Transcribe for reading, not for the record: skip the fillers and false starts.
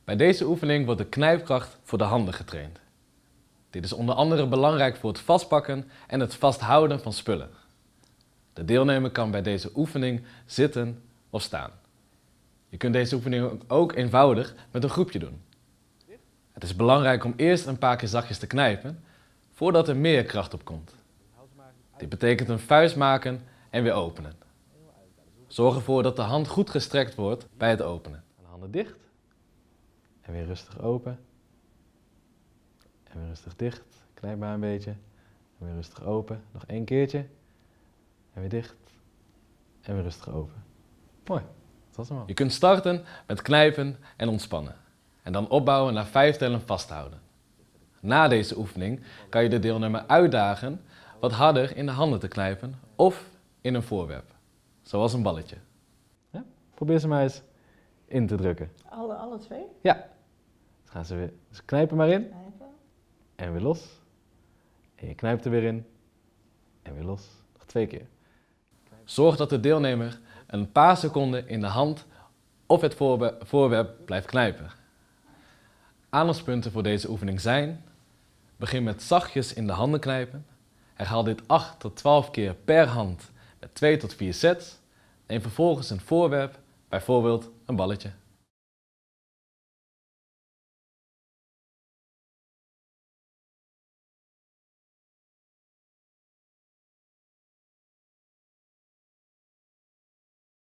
Bij deze oefening wordt de knijpkracht voor de handen getraind. Dit is onder andere belangrijk voor het vastpakken en het vasthouden van spullen. De deelnemer kan bij deze oefening zitten of staan. Je kunt deze oefening ook eenvoudig met een groepje doen. Het is belangrijk om eerst een paar keer zachtjes te knijpen, voordat er meer kracht op komt. Dit betekent een vuist maken en weer openen. Zorg ervoor dat de hand goed gestrekt wordt bij het openen. De handen dicht en weer rustig open. En weer rustig dicht, knijp maar een beetje. En weer rustig open, nog 1 keertje. En weer dicht. En weer rustig open. Mooi, dat was hem al. Je kunt starten met knijpen en ontspannen. En dan opbouwen naar 5 tellen vasthouden. Na deze oefening kan je de deelnemer uitdagen wat harder in de handen te knijpen of in een voorwerp. Zoals een balletje. Ja? Probeer ze maar eens in te drukken. Alle 2? Ja. Dan gaan ze weer. Dus knijpen maar in. Knijpen. En weer los. En je knijpt er weer in. En weer los. Nog 2 keer. Zorg dat de deelnemer een paar seconden in de hand of het voorwerp blijft knijpen. Aandachtspunten voor deze oefening zijn: begin met zachtjes in de handen knijpen. Herhaal dit 8 tot 12 keer per hand met 2 tot 4 sets. Neem vervolgens een voorwerp, bijvoorbeeld een balletje.